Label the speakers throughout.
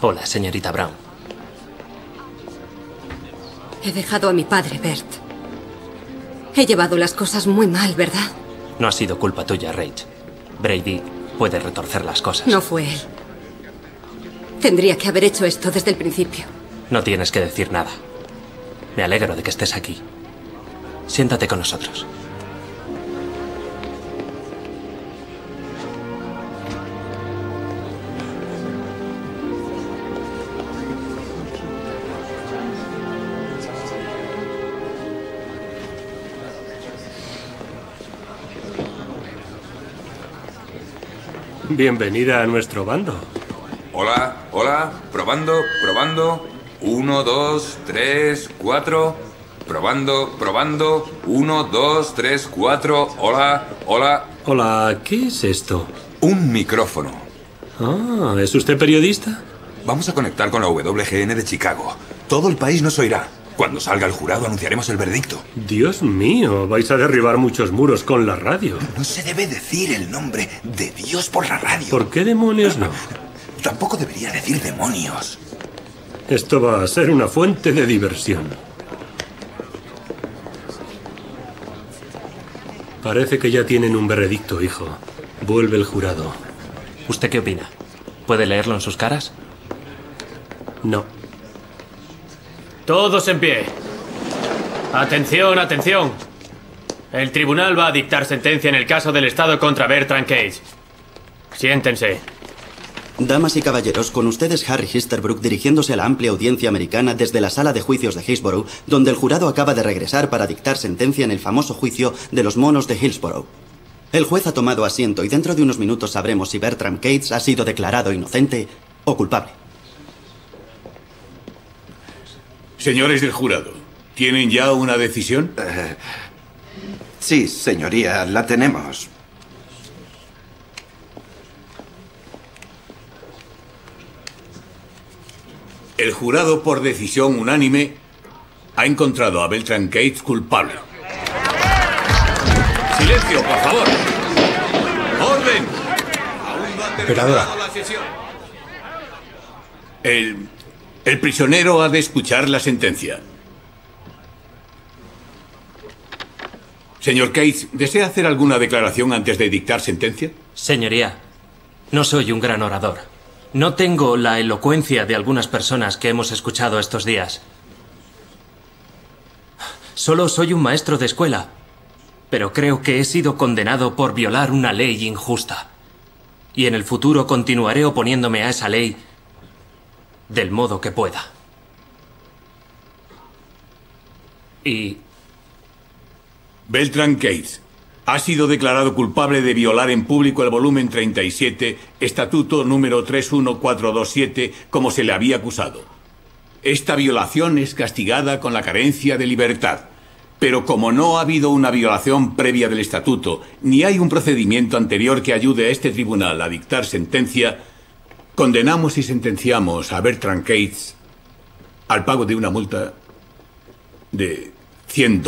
Speaker 1: Hola, señorita Brown.
Speaker 2: He dejado a mi padre, Bert. He llevado las cosas muy mal, ¿verdad?
Speaker 1: No ha sido culpa tuya, Rach. Brady puede retorcer las cosas.
Speaker 2: No fue él. Tendría que haber hecho esto desde el principio.
Speaker 1: No tienes que decir nada. Me alegro de que estés aquí. Siéntate con nosotros.
Speaker 3: Bienvenida a nuestro bando.
Speaker 4: Hola, hola, probando, probando. 1, 2, 3, 4. Probando, probando. 1, 2, 3, 4. Hola, hola.
Speaker 3: Hola, ¿qué es esto?
Speaker 4: Un micrófono.
Speaker 3: Ah, ¿es usted periodista?
Speaker 4: Vamos a conectar con la WGN de Chicago. Todo el país nos oirá. Cuando salga el jurado anunciaremos el veredicto.
Speaker 3: Dios mío, vais a derribar muchos muros con la radio.
Speaker 4: No se debe decir el nombre de Dios por la radio.
Speaker 3: ¿Por qué demonios no?
Speaker 4: Tampoco debería decir demonios.
Speaker 3: Esto va a ser una fuente de diversión. Parece que ya tienen un veredicto, hijo. Vuelve el jurado.
Speaker 1: ¿Usted qué opina? ¿Puede leerlo en sus caras?
Speaker 3: No.
Speaker 5: Todos en pie. Atención, atención. El tribunal va a dictar sentencia en el caso del Estado contra Bertram Cage. Siéntense.
Speaker 6: Damas y caballeros, con ustedes Harry Histerbrook dirigiéndose a la amplia audiencia americana desde la sala de juicios de Hillsborough, donde el jurado acaba de regresar para dictar sentencia en el famoso juicio de los monos de Hillsborough. El juez ha tomado asiento y dentro de unos minutos sabremos si Bertram Cage ha sido declarado inocente o culpable.
Speaker 7: Señores del jurado, ¿tienen ya una decisión?
Speaker 8: Sí, señoría, la tenemos.
Speaker 7: El jurado, por decisión unánime, ha encontrado a Bertram Cage culpable. ¡Silencio, por favor! ¡Orden! Aún no ha terminado la sesión. El prisionero ha de escuchar la sentencia. Señor Cage, ¿desea hacer alguna declaración antes de dictar sentencia?
Speaker 1: Señoría, no soy un gran orador. No tengo la elocuencia de algunas personas que hemos escuchado estos días. Solo soy un maestro de escuela, pero creo que he sido condenado por violar una ley injusta. Y en el futuro continuaré oponiéndome a esa ley del modo que pueda. Y...
Speaker 7: Bertram Cage ha sido declarado culpable de violar en público el volumen 37, estatuto número 31427, como se le había acusado. Esta violación es castigada con la carencia de libertad. Pero como no ha habido una violación previa del estatuto, ni hay un procedimiento anterior que ayude a este tribunal a dictar sentencia, condenamos y sentenciamos a Bertram Cage al pago de una multa de $100.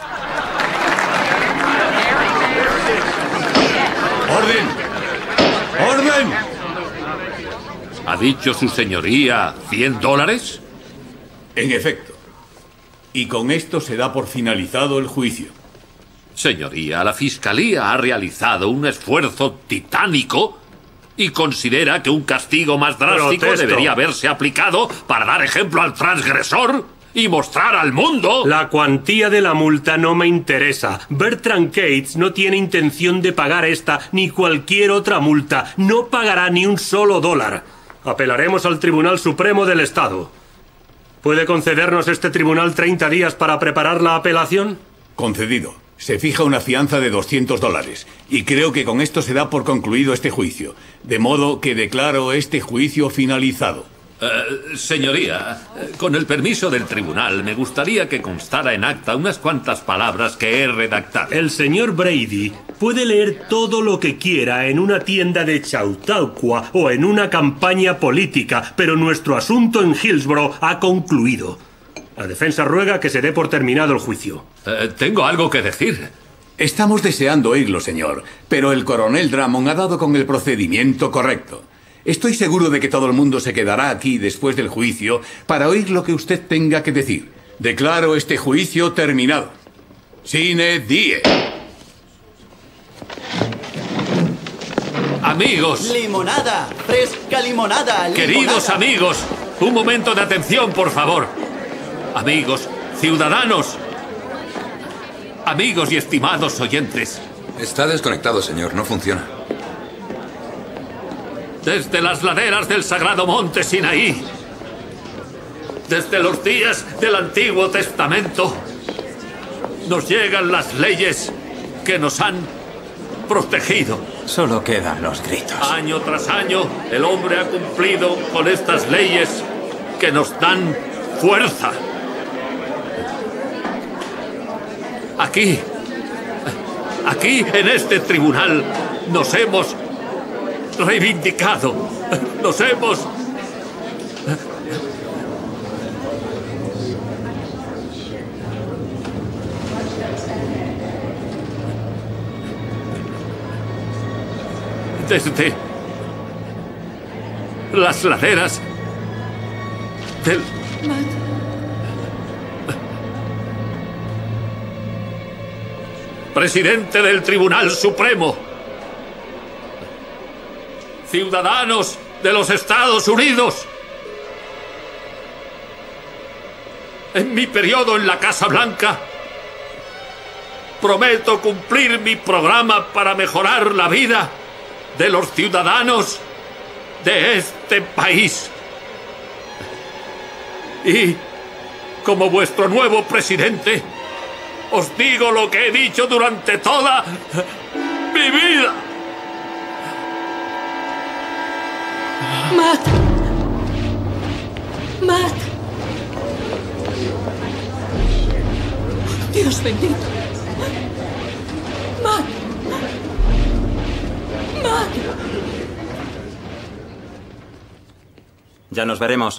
Speaker 7: ¡Orden! ¡Orden!
Speaker 9: ¿Ha dicho su señoría $100?
Speaker 7: En efecto. Y con esto se da por finalizado el juicio.
Speaker 9: Señoría, la Fiscalía ha realizado un esfuerzo titánico y considera que un castigo más drástico debería haberse aplicado para dar ejemplo al transgresor y mostrar al mundo...
Speaker 3: La cuantía de la multa no me interesa. Bertram Cage no tiene intención de pagar esta ni cualquier otra multa. No pagará ni un solo dólar. Apelaremos al Tribunal Supremo del Estado. ¿Puede concedernos este tribunal 30 días para preparar la apelación?
Speaker 7: Concedido. Se fija una fianza de $200 y creo que con esto se da por concluido este juicio. De modo que declaro este juicio finalizado.
Speaker 9: Señoría, con el permiso del tribunal, me gustaría que constara en acta unas cuantas palabras que he redactado.
Speaker 3: El señor Brady puede leer todo lo que quiera en una tienda de Chautauqua o en una campaña política, pero nuestro asunto en Hillsborough ha concluido. La defensa ruega que se dé por terminado el juicio.
Speaker 9: Tengo algo que decir.
Speaker 7: Estamos deseando oírlo, señor, pero el coronel Drummond ha dado con el procedimiento correcto. Estoy seguro de que todo el mundo se quedará aquí después del juicio para oír lo que usted tenga que decir. Declaro este juicio terminado. Sine die.
Speaker 9: Amigos.
Speaker 6: ¡Limonada! ¡Fresca limonada!
Speaker 9: Queridos amigos, un momento de atención, por favor. Amigos, ciudadanos. Amigos y estimados oyentes.
Speaker 4: Está desconectado, señor. No funciona.
Speaker 9: Desde las laderas del sagrado monte Sinaí, desde los días del Antiguo Testamento, nos llegan las leyes que nos han protegido.
Speaker 10: Solo quedan los gritos.
Speaker 9: Año tras año, el hombre ha cumplido con estas leyes que nos dan fuerza. Aquí, en este tribunal, nos hemos reivindicado. Nos hemos... Desde las laderas del... Presidente del Tribunal Supremo. Ciudadanos de los Estados Unidos. En mi periodo en la Casa Blanca, prometo cumplir mi programa para mejorar la vida de los ciudadanos de este país. Y, como vuestro nuevo presidente, os digo lo que he dicho durante toda mi vida.
Speaker 11: Matt. Matt. Dios bendito. Matt. Matt.
Speaker 10: Ya nos veremos.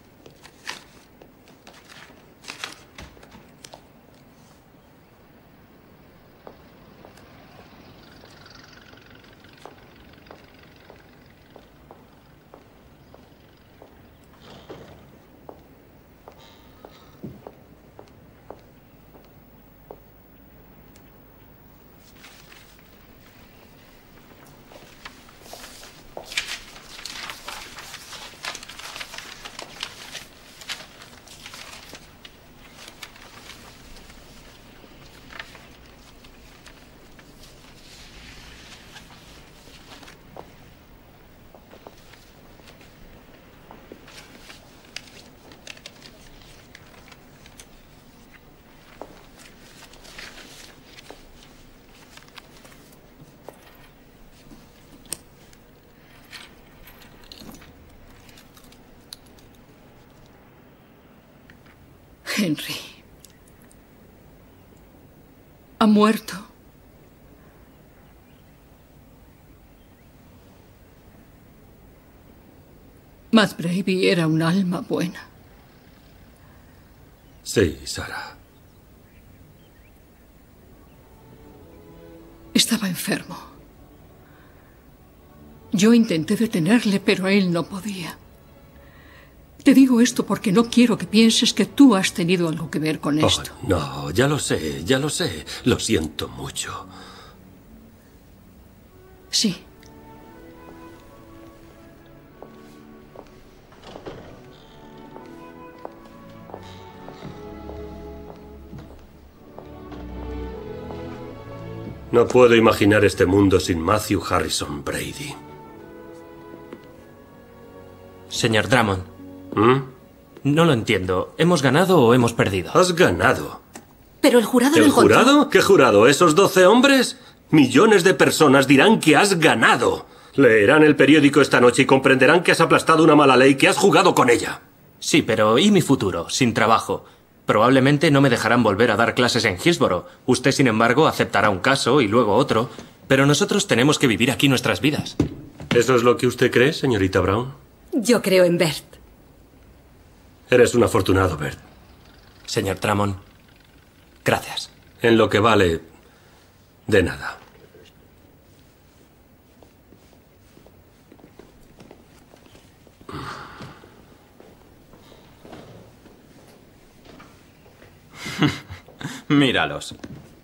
Speaker 11: Henry ha muerto. Matt Brady era un alma buena.
Speaker 3: Sí, Sarah.
Speaker 11: Estaba enfermo. Yo intenté detenerle, pero él no podía. Te digo esto porque no quiero que pienses que tú has tenido algo que ver con esto.
Speaker 3: No, ya lo sé, ya lo sé. Lo siento mucho.
Speaker 11: Sí.
Speaker 3: No puedo imaginar este mundo sin Matthew Harrison Brady.
Speaker 1: Señor Drummond. No lo entiendo. ¿Hemos ganado o hemos perdido?
Speaker 3: Has ganado.
Speaker 2: Pero el jurado lo
Speaker 3: ¿El
Speaker 2: encontró.
Speaker 3: jurado? ¿Qué jurado? ¿Esos 12 hombres? Millones de personas dirán que has ganado. Leerán el periódico esta noche y comprenderán que has aplastado una mala ley, que has jugado con ella.
Speaker 1: Sí, pero ¿y mi futuro? Sin trabajo. Probablemente no me dejarán volver a dar clases en Hillsborough. Usted, sin embargo, aceptará un caso y luego otro. Pero nosotros tenemos que vivir aquí nuestras vidas.
Speaker 3: ¿Eso es lo que usted cree, señorita Brown?
Speaker 2: Yo creo en Bert.
Speaker 3: Eres un afortunado, Bert.
Speaker 1: Señor Drummond, gracias.
Speaker 3: En lo que vale, de nada.
Speaker 10: Míralos.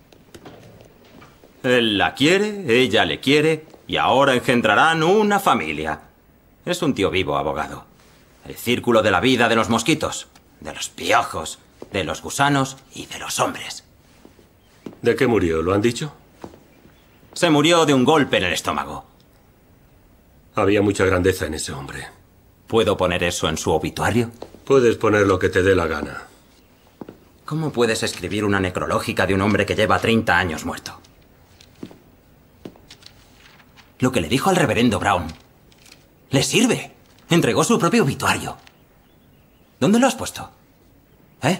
Speaker 10: Él la quiere, ella le quiere, y ahora engendrarán una familia. Es un tío vivo, abogado. El círculo de la vida de los mosquitos, de los piojos, de los gusanos y de los hombres.
Speaker 3: ¿De qué murió? ¿Lo han dicho?
Speaker 10: Se murió de un golpe en el estómago.
Speaker 3: Había mucha grandeza en ese hombre.
Speaker 10: ¿Puedo poner eso en su obituario?
Speaker 3: Puedes poner lo que te dé la gana.
Speaker 10: ¿Cómo puedes escribir una necrológica de un hombre que lleva 30 años muerto? Lo que le dijo al reverendo Brown le sirve. Entregó su propio obituario. ¿Dónde lo has puesto? ¿Eh?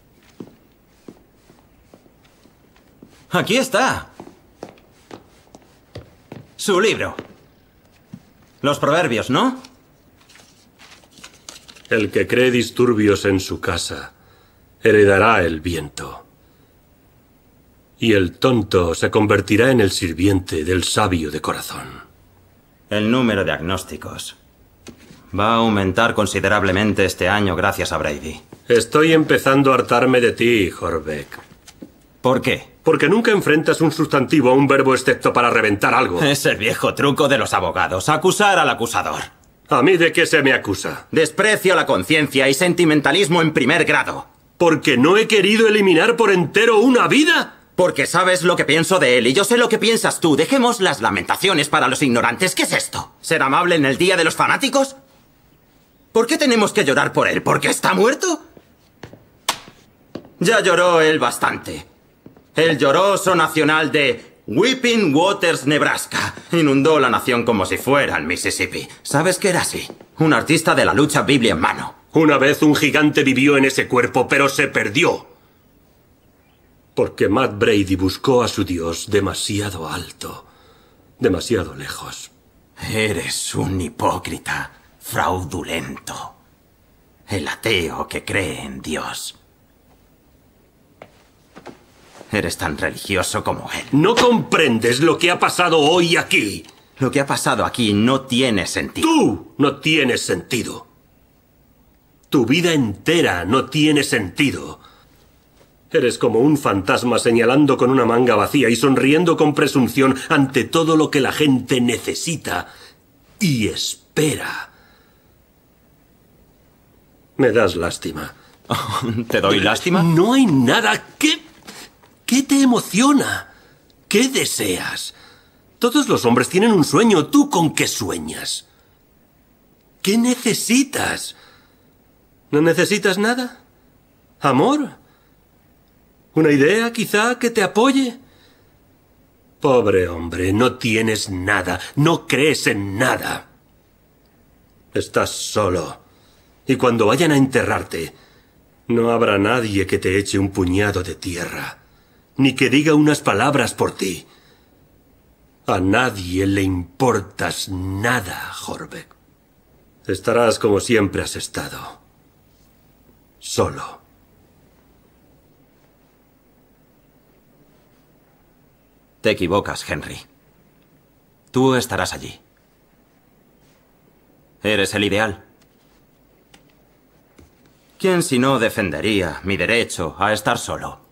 Speaker 10: Aquí está. Su libro. Los proverbios, ¿no?
Speaker 3: El que cree disturbios en su casa heredará el viento. Y el tonto se convertirá en el sirviente del sabio de corazón.
Speaker 10: El número de agnósticos va a aumentar considerablemente este año gracias a Brady.
Speaker 3: Estoy empezando a hartarme de ti, Horbeck.
Speaker 10: ¿Por qué?
Speaker 3: Porque nunca enfrentas un sustantivo a un verbo excepto para reventar algo.
Speaker 10: Es el viejo truco de los abogados, acusar al acusador.
Speaker 3: ¿A mí de qué se me acusa?
Speaker 10: Desprecio a la conciencia y sentimentalismo en primer grado.
Speaker 3: ¿Porque no he querido eliminar por entero una vida?
Speaker 10: Porque sabes lo que pienso de él y yo sé lo que piensas tú. Dejemos las lamentaciones para los ignorantes. ¿Qué es esto? ¿Ser amable en el día de los fanáticos? ¿Por qué tenemos que llorar por él? ¿Porque está muerto? Ya lloró él bastante. El lloroso nacional de Weeping Waters, Nebraska, inundó la nación como si fuera el Mississippi. ¿Sabes qué era así? Un artista de la lucha, Biblia en mano.
Speaker 3: Una vez un gigante vivió en ese cuerpo, pero se perdió. Porque Matt Brady buscó a su Dios demasiado alto, demasiado lejos.
Speaker 10: Eres un hipócrita, fraudulento. El ateo que cree en Dios. Eres tan religioso como él.
Speaker 3: No comprendes lo que ha pasado hoy aquí.
Speaker 10: Lo que ha pasado aquí no tiene sentido.
Speaker 3: Tú no tienes sentido. Tu vida entera no tiene sentido. Eres como un fantasma señalando con una manga vacía y sonriendo con presunción ante todo lo que la gente necesita y espera. Me das lástima.
Speaker 10: ¿Te doy lástima?
Speaker 3: No hay nada que... ¿Qué te emociona? ¿Qué deseas? Todos los hombres tienen un sueño. ¿Tú con qué sueñas? ¿Qué necesitas? ¿No necesitas nada? ¿Amor? ¿Una idea, quizá, que te apoye? Pobre hombre, no tienes nada. No crees en nada. Estás solo. Y cuando vayan a enterrarte, no habrá nadie que te eche un puñado de tierra. Ni que diga unas palabras por ti. A nadie le importas nada, Horbeck. Estarás como siempre has estado. Solo.
Speaker 10: Te equivocas, Henry. Tú estarás allí. Eres el ideal. ¿Quién si no defendería mi derecho a estar solo?